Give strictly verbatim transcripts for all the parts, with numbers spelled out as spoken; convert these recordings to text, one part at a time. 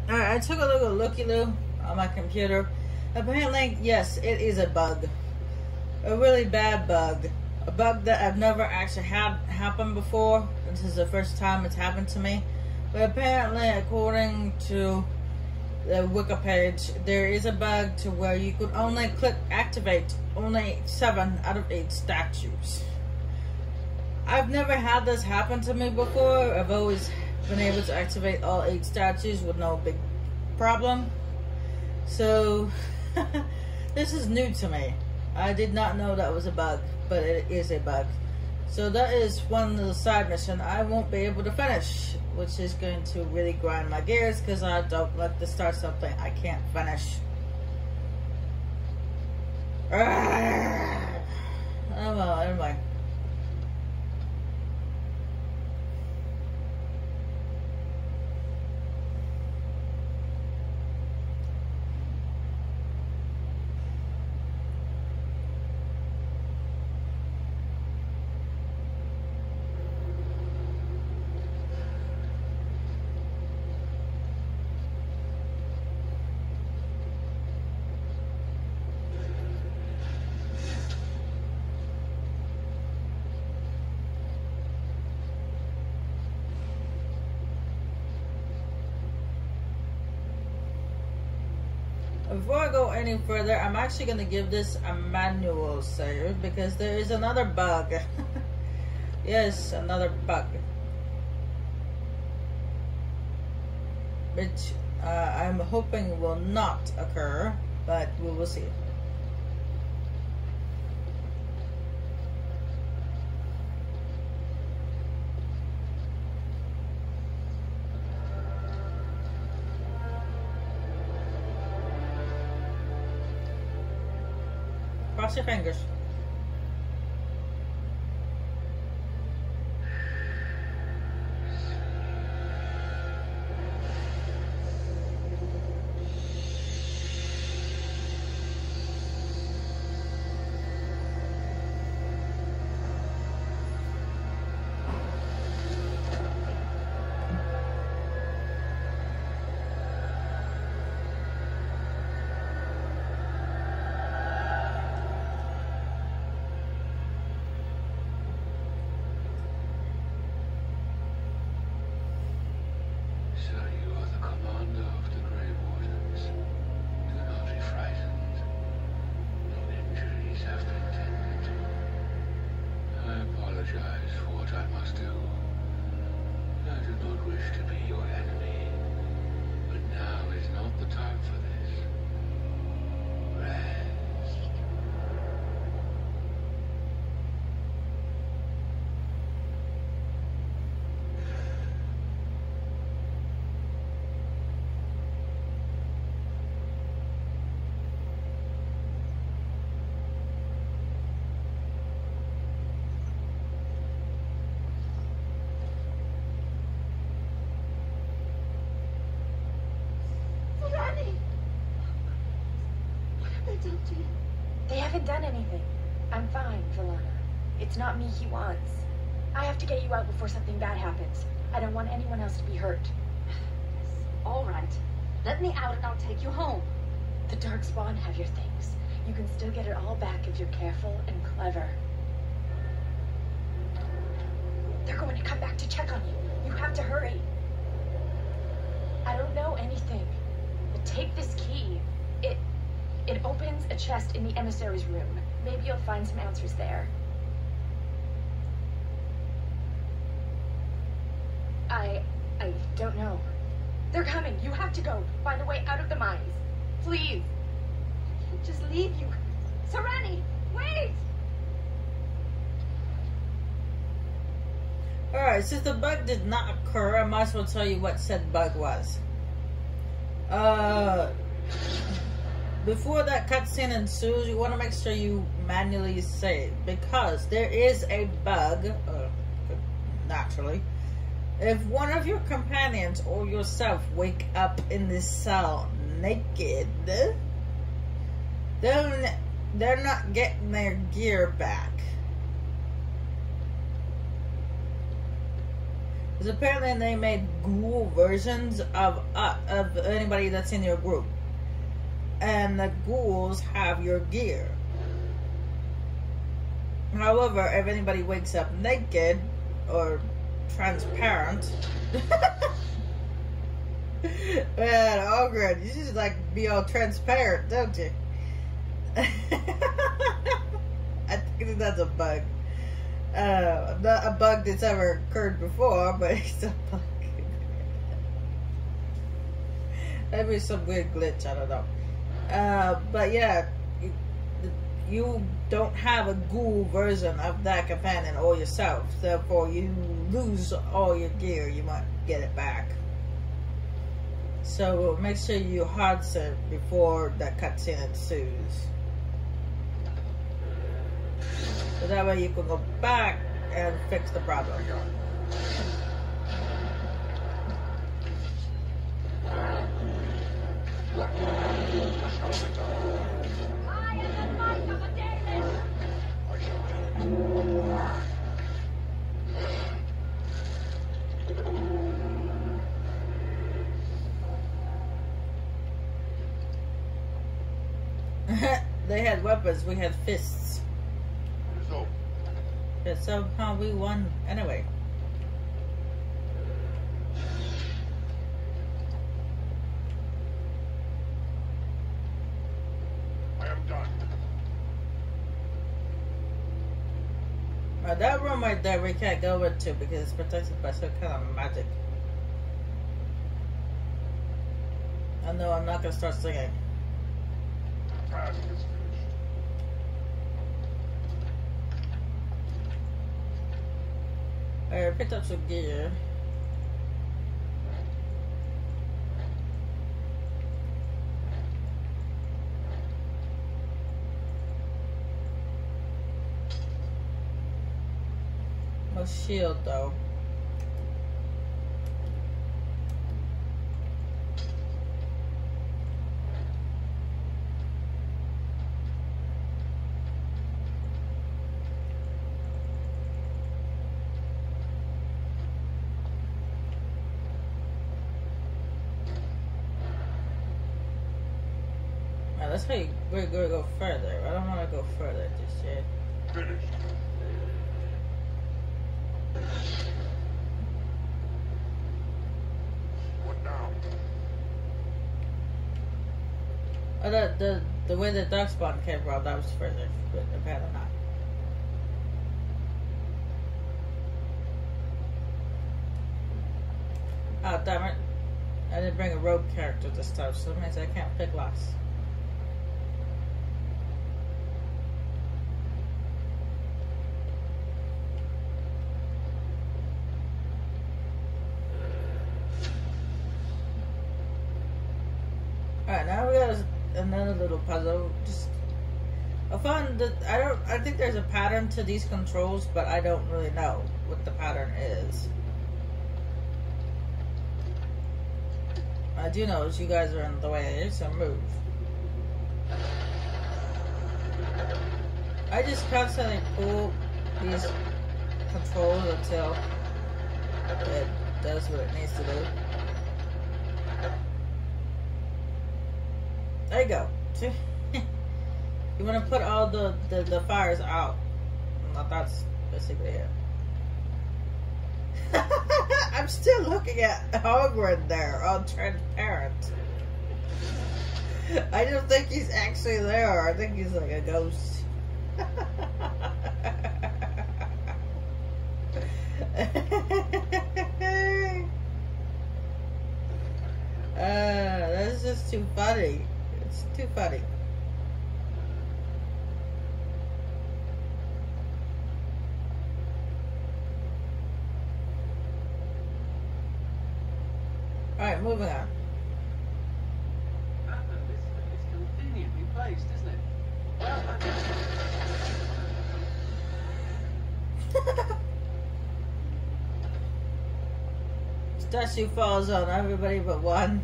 Alright, I took a little looky-loo on my computer. Apparently, yes, it is a bug. A really bad bug. A bug that I've never actually had happen before. This is the first time it's happened to me. But apparently, according to the Wiki page, there is a bug to where you could only click activate only seven out of eight statues. I've never had this happen to me before. I've always been able to activate all eight statues with no big problem. So this is new to me. I did not know that was a bug, but it is a bug. So that is one little side mission I won't be able to finish, which is going to really grind my gears because I don't like to start something I can't finish. Oh well, anyway. Before I go any further, I'm actually going to give this a manual save because there is another bug. Yes, another bug. Which uh, I'm hoping will not occur, but we will see. Cross your fingers. They haven't done anything. I'm fine, Valana. It's not me he wants. I have to get you out before something bad happens. I don't want anyone else to be hurt. All right. Let me out and I'll take you home. The Darkspawn have your things. You can still get it all back if you're careful and clever. They're going to come back to check on you. You have to hurry. I don't know anything, but take this key. It... It opens a chest in the emissary's room. Maybe you'll find some answers there. I... I don't know. They're coming. You have to go. Find a way out of the mines. Please. I can't just leave you. Sereni, wait! Alright, since the bug did not occur, I might as well tell you what said bug was. Uh... Before that cutscene ensues, you want to make sure you manually save, because there is a bug, uh, naturally. If one of your companions or yourself wake up in this cell naked, then they're not getting their gear back. Because apparently they made ghoul versions of uh, of anybody that's in your group. And the ghouls have your gear. However, if anybody wakes up naked or transparent, man, Ogre, you just like be all transparent, don't you? I think that's a bug. Uh, not a bug that's ever occurred before, but it's a bug. Maybe some weird glitch, I don't know. Uh, but yeah, you, you don't have a ghoul version of that companion or yourself. Therefore, you lose all your gear. You might get it back. So make sure you hard set before that cutscene ensues. So that way you can go back and fix the problem. They had weapons, we had fists. But somehow we won anyway. I am done. Now that room right there we can't go into because it's protected by some kind of magic. I know I'm not gonna start singing. Task is finished. Alright, picked up some gear. No shield though. Let's say we're gonna go further. I don't want to go further just yet. Finished. What now? Oh, the the the way the dark spawn came from, that was further, but apparently not. Oh damn it! I didn't bring a rogue character this time, so that means I can't pick locks. Alright, now we got another little puzzle. Just I found that I don't I think there's a pattern to these controls, but I don't really know what the pattern is. I do know is you guys are in the way, so move. I just constantly pull these controls until it does what it needs to do. There you go. You want to put all the, the, the fires out. Well, that's basically it. I'm still looking at Hogwarts there, all transparent. I don't think he's actually there. I think he's like a ghost. uh, that's just too funny. It's too funny. Alright, moving on. It's conveniently placed, isn't it? Statue falls on everybody but one.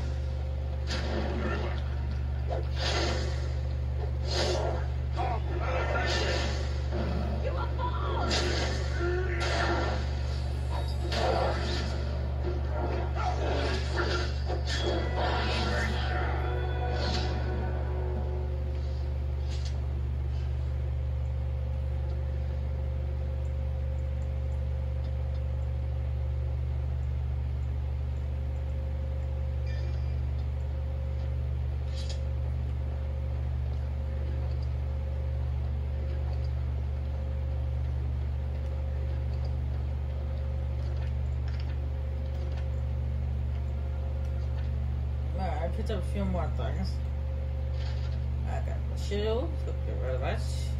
Very well. Come now. picked up a few more things. I got the shield. Get rid of that.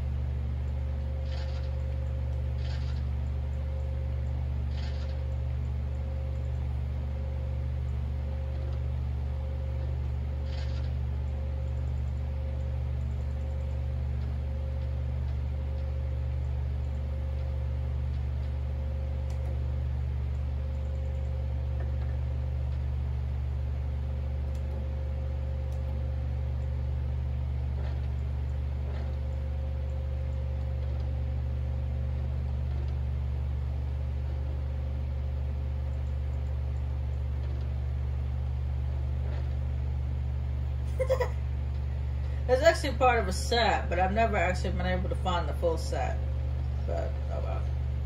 It's actually part of a set, but I've never actually been able to find the full set. But, oh well.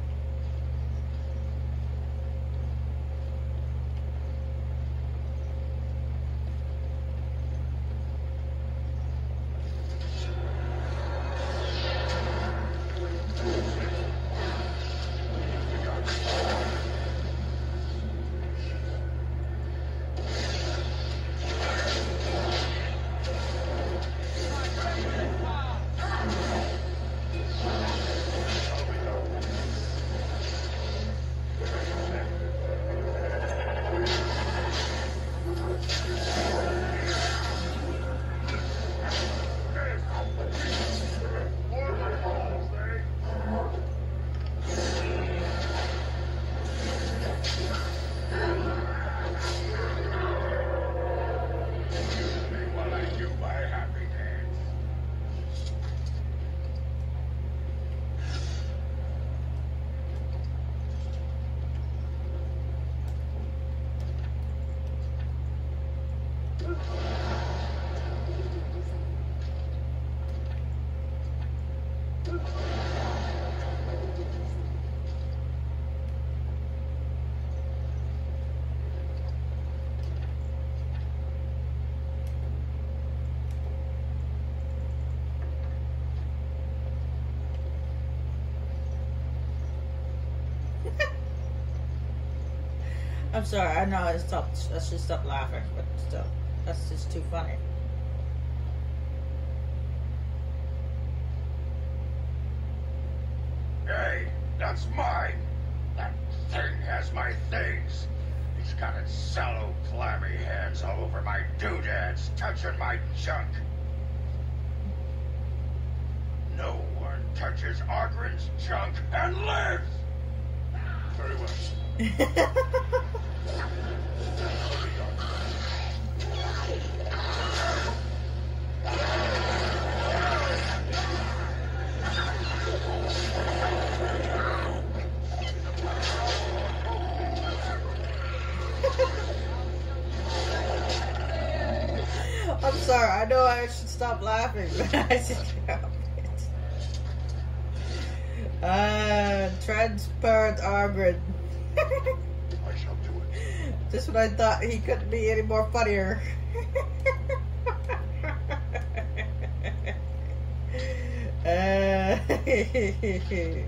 I'm sorry, I know I stopped I should stop laughing, but still, that's just too funny. Hey, that's mine. That thing has my things. It's got its sallow, clammy hands all over my doodads, touching my junk. No one touches Argren's junk and lives! Very well. I'm sorry, I know I should stop laughing, but I just can't help it. Uh, transparent Argren. I shall do it. Just when I thought he couldn't be any more funnier. uh,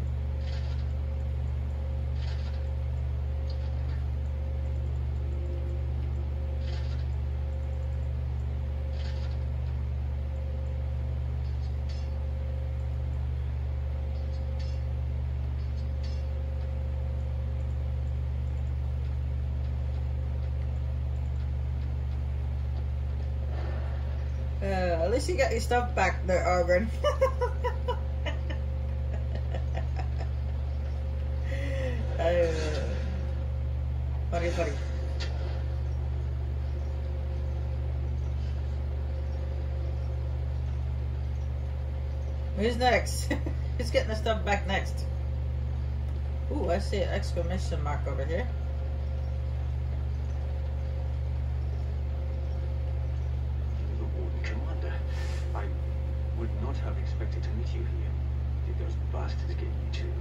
Uh, at least you got your stuff back there, Argren. uh, funny, funny. Who's next? Who's getting the stuff back next? Ooh, I see an exclamation mark over here. Have expected to meet you here. Did those bastards get you too?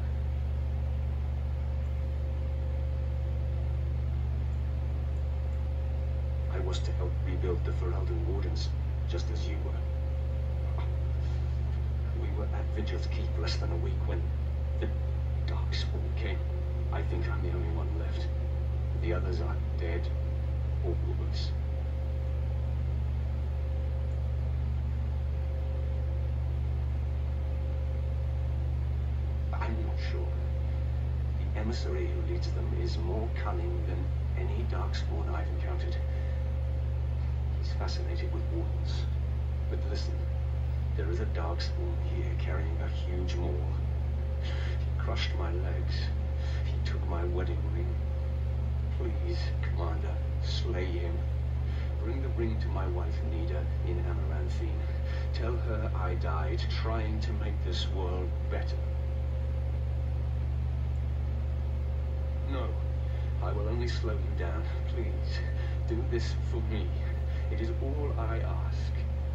I was to help rebuild the Ferelden Wardens, just as you were. We were at Vigil's Keep less than a week when the Darkspawn came. I think I'm the only one left. The others are dead or worse. emissary who leads them is more cunning than any Darkspawn I've encountered. He's fascinated with wardens. But listen, there is a Darkspawn here carrying a huge maul. He crushed my legs. He took my wedding ring. Please, Commander, slay him. Bring the ring to my wife Nida in Amaranthine. Tell her I died trying to make this world better. No, I will only slow you down. Please, do this for me. It is all I ask.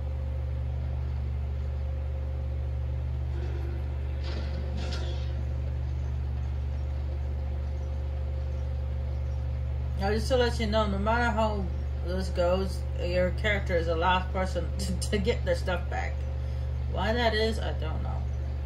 Now, just to let you know, no matter how this goes, your character is the last person to, to get their stuff back. Why that is, I don't know.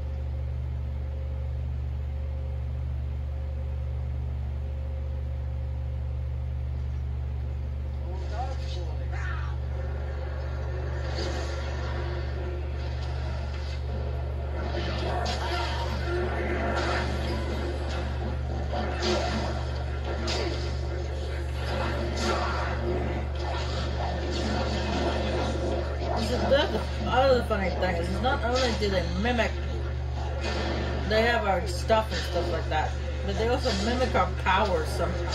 Other funny thing is, not only do they mimic, they have our stuff and stuff like that, but they also mimic our powers somehow.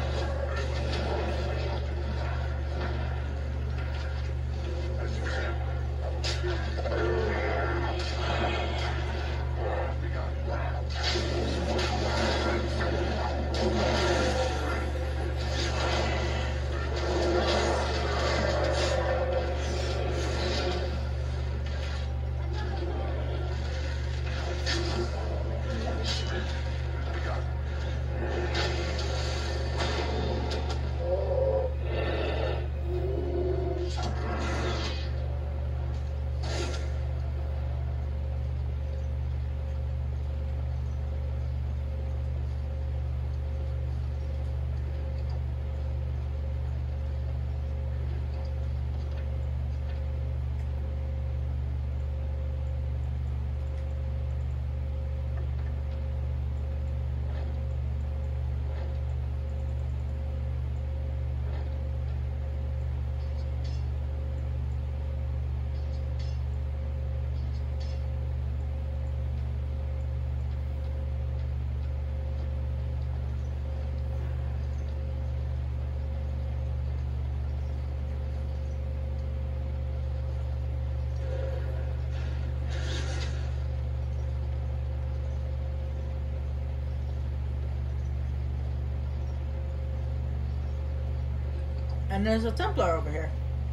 And there's a Templar over here.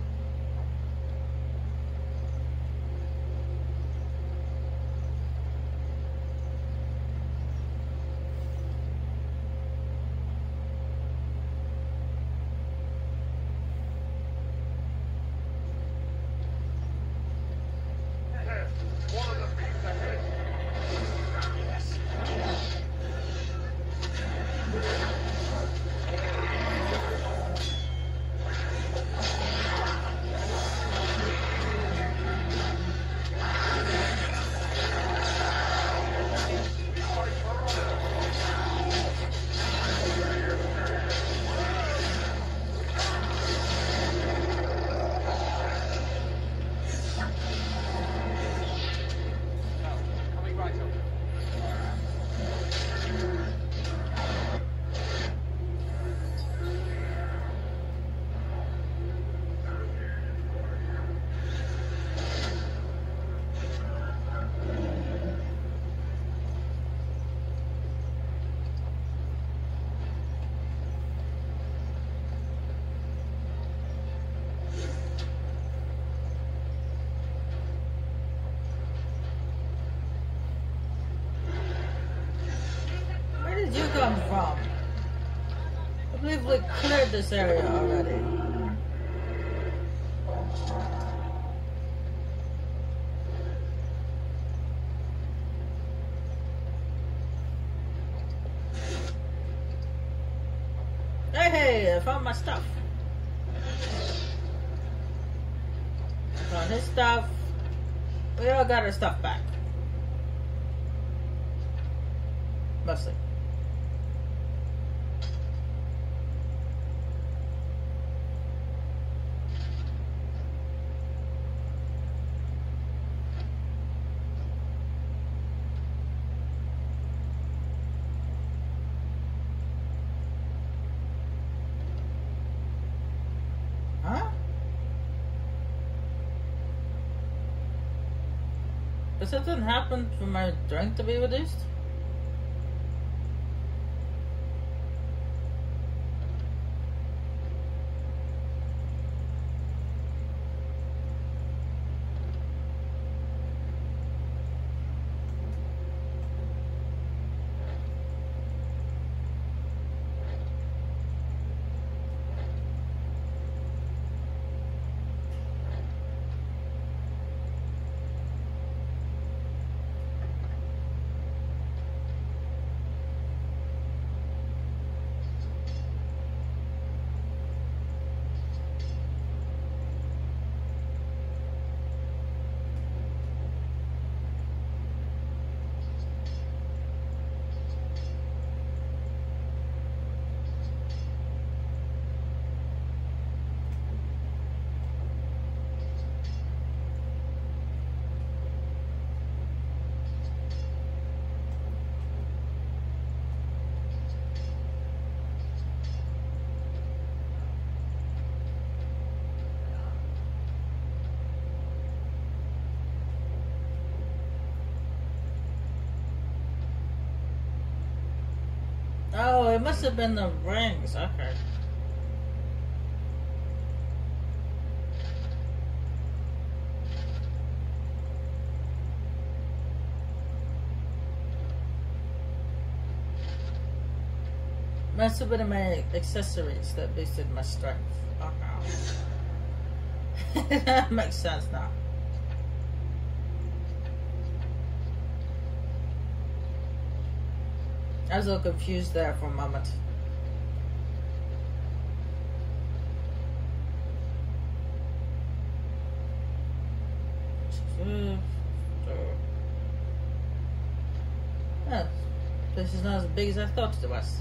Where did you come from? I believe we cleared this area already. Hey, hey, I found my stuff. Found his stuff. We all got our stuff back. Mostly. Does it then happen for my drink to be reduced? Oh, it must have been the rings. Okay. Must have been my accessories that boosted my strength. Okay. That makes sense now. I was a little confused there for a moment. Oh, this is not as big as I thought it was.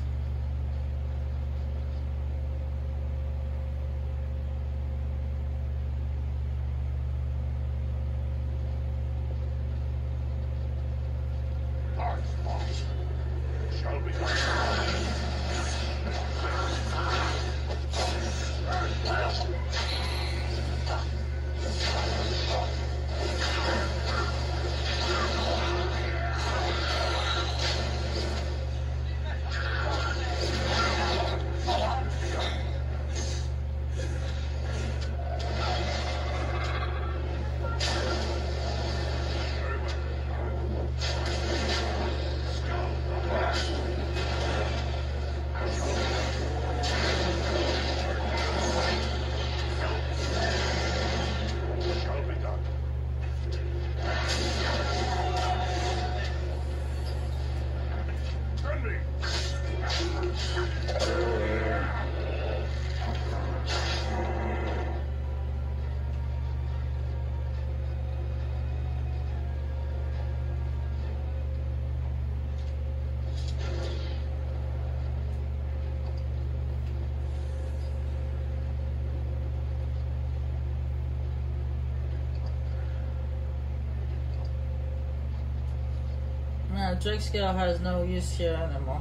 No, Drake scale has no use here anymore.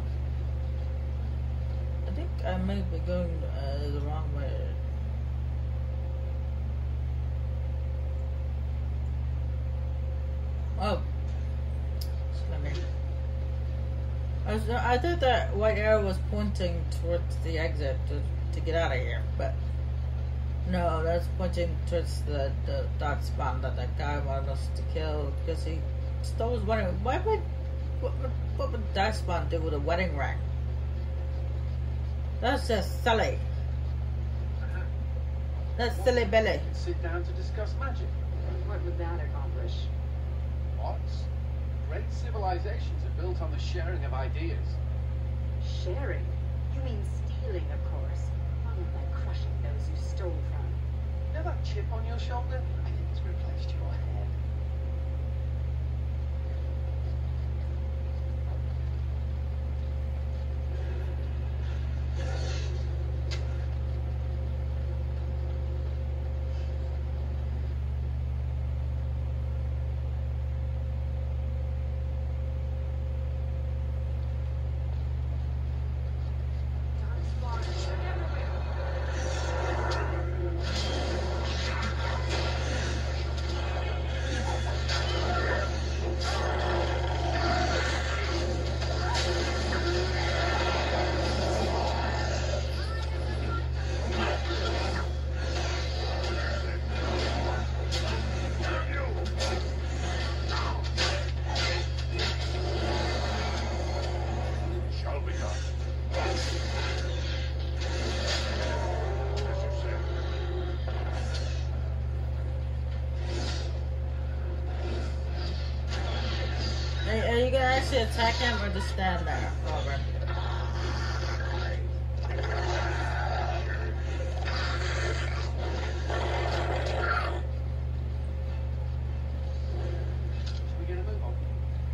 I think I may be going uh, the wrong way. Oh, let me. I, was, I thought that white arrow was pointing towards the exit to, to get out of here, but no, that's pointing towards the, the dark spawn that that guy wanted us to kill because he stole his wedding. Why would what would what would Darkspawn do with a wedding ring? That's just silly. That's silly Billy. Sit down to discuss magic. What would that accomplish? What? Great civilizations are built on the sharing of ideas. Sharing? You mean stealing, of course. Followed by crushing those you stole from. You know that chip on your shoulder? I think it's replaced your head. actually attack him or just stand there? Over. We gonna move on?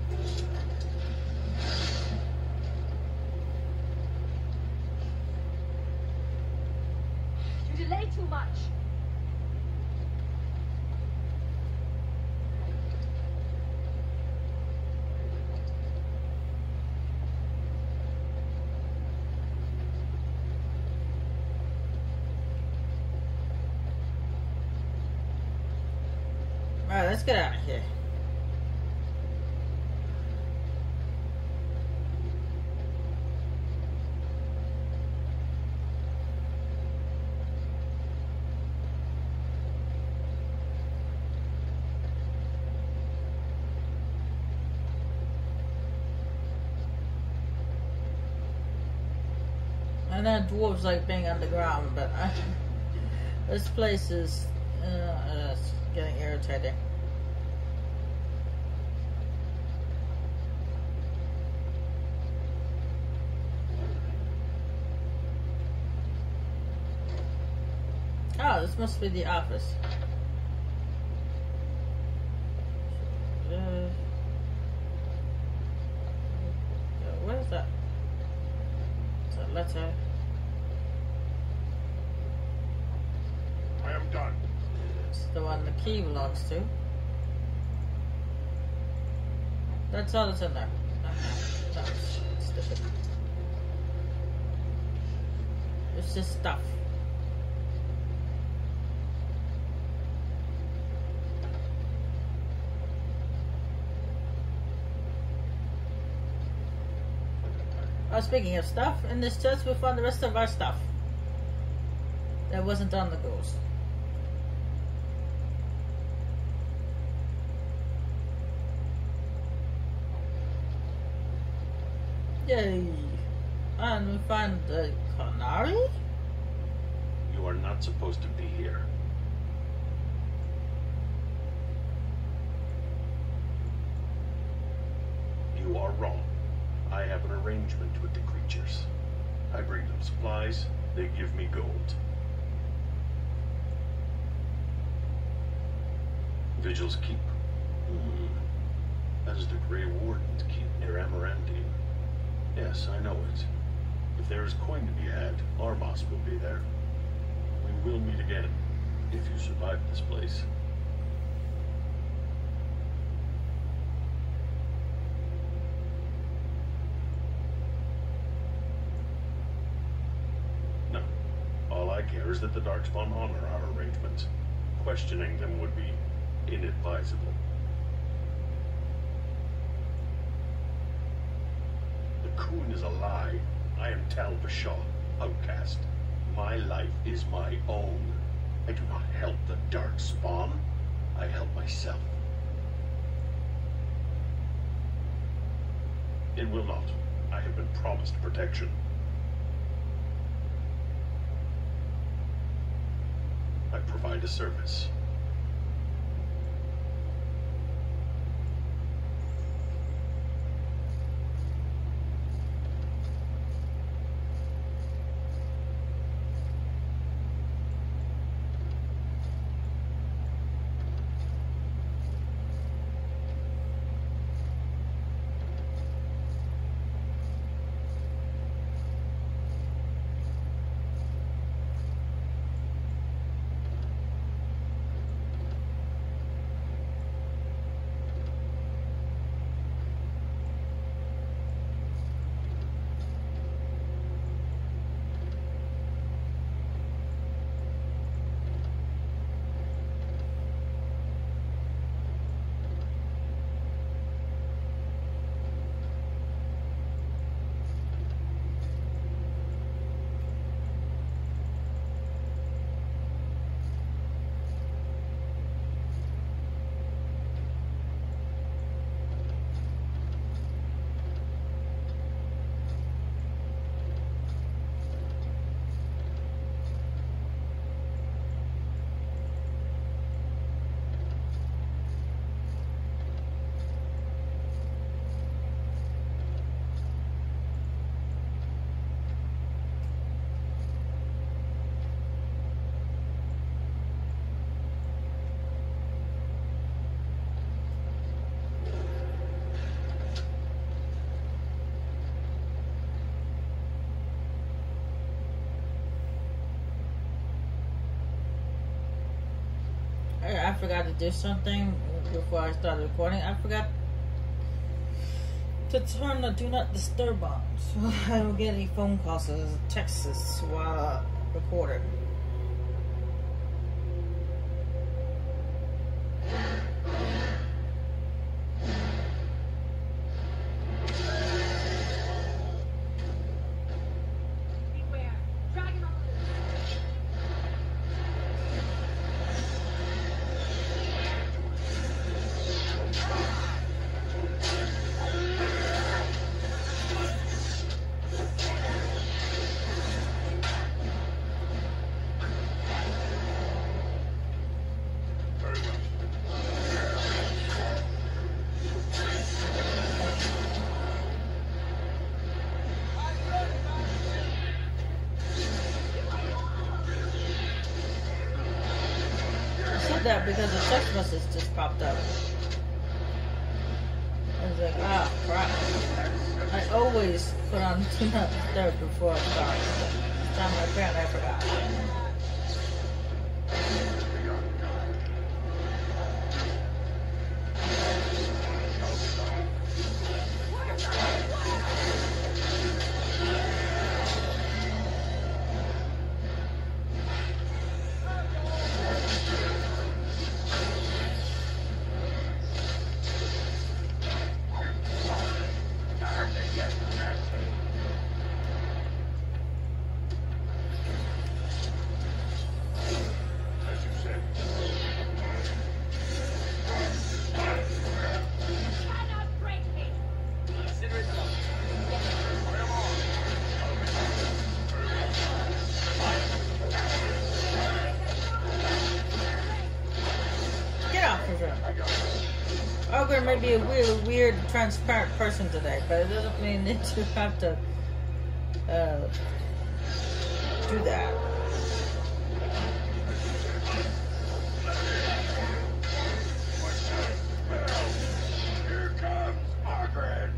You delay too much. Alright, let's get out of here. I know dwarves like being underground, but I, this place is uh, it's getting irritating. Oh, this must be the office. Uh, what is that? Is that letter? I am done. It's the one the key belongs to. That's all that's in there. Okay. That's stupid. It's just stuff. Oh, speaking of stuff, in this chest we found the rest of our stuff that wasn't on the ghost. Yay! And we find the Qunari? You are not supposed to be here. You are wrong. I have an arrangement with the creatures. I bring them supplies, they give me gold. Vigil's Keep. Hmm. That is the Grey Warden's keep near Amarantine. Yes, I know it. If there is coin to be had, Armas will be there. We will meet again, if you survive this place. No. All I care is that the Darkspawn honor our arrangements. Questioning them would be inadvisable. The Khun is a lie. I am Tal Bashaw, outcast. My life is my own. I do not help the Darkspawn. I help myself. It will not. I have been promised protection. I provide a service. I forgot to do something before I started recording. I forgot to turn the do not disturb on, so I don't get any phone calls or texts while I recorded. Beware. Dragon on the loose. That because a text message just popped up. I was like, ah, crap. I always put on do not disturb before I start. This time apparently I forgot. Ogre may be a weird, weird, transparent person today, but it doesn't mean that you have to uh, do that. Here comes Margaret.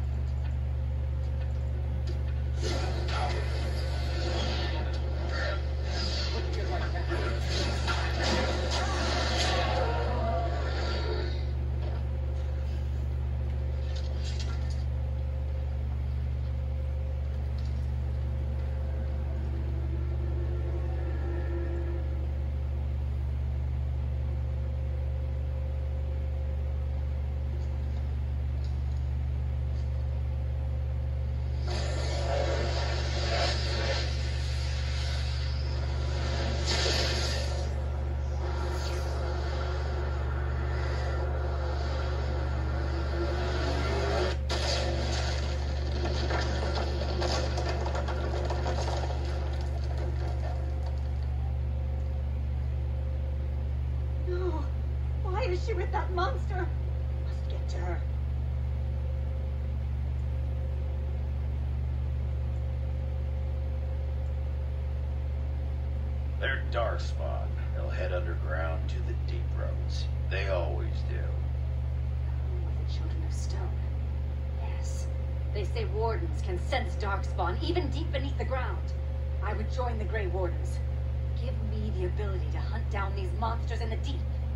is she with that monster? Must get to her. They're Darkspawn. They'll head underground to the deep roads. They always do. The Children of Stone. Yes. They say Wardens can sense Darkspawn, even deep beneath the ground. I would join the Grey Wardens. Give me the ability to hunt down these monsters in the deep.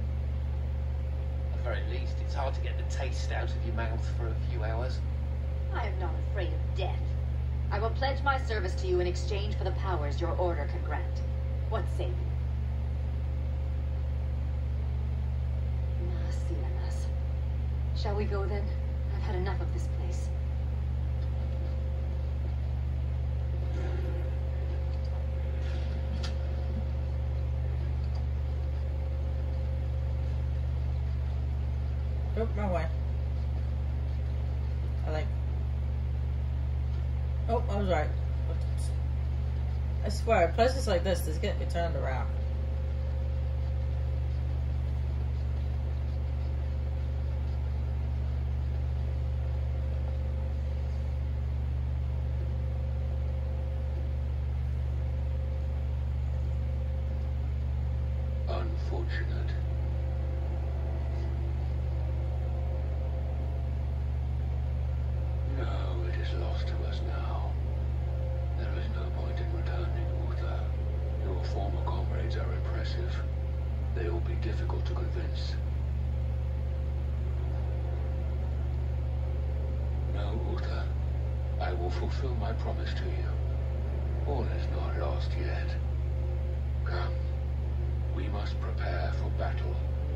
At the very least, it's hard to get the taste out of your mouth for a few hours. I am not afraid of death. I will pledge my service to you in exchange for the powers your order can grant. What say you? Ah, Silenas. Shall we go then? I've had enough of this place. Oh, my way. I like. Oh, I was right. I swear, places like this just get me turned around. Unfortunate. No, it is lost to us now. There is no point in returning, Uther. Your former comrades are impressive. They will be difficult to convince. No, Uther. I will fulfill my promise to you. All is not lost yet. Come. We must prepare for battle.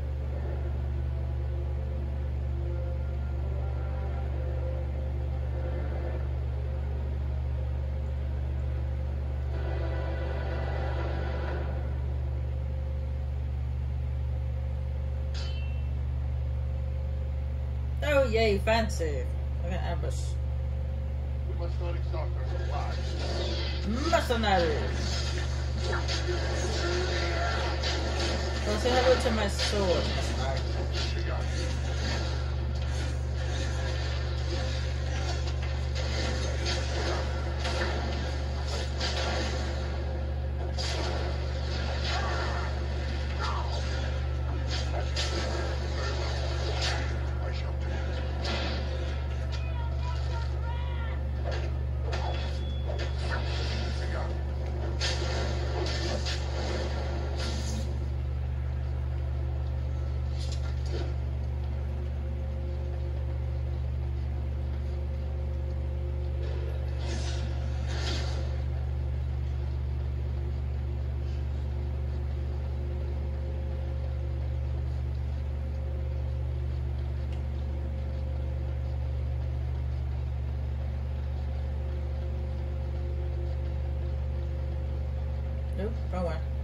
Oh yay, fancy. Look at ambush. We must not exhaust our supplies. Mercenaries. Well, say hello to my sword. Nope, wrong one.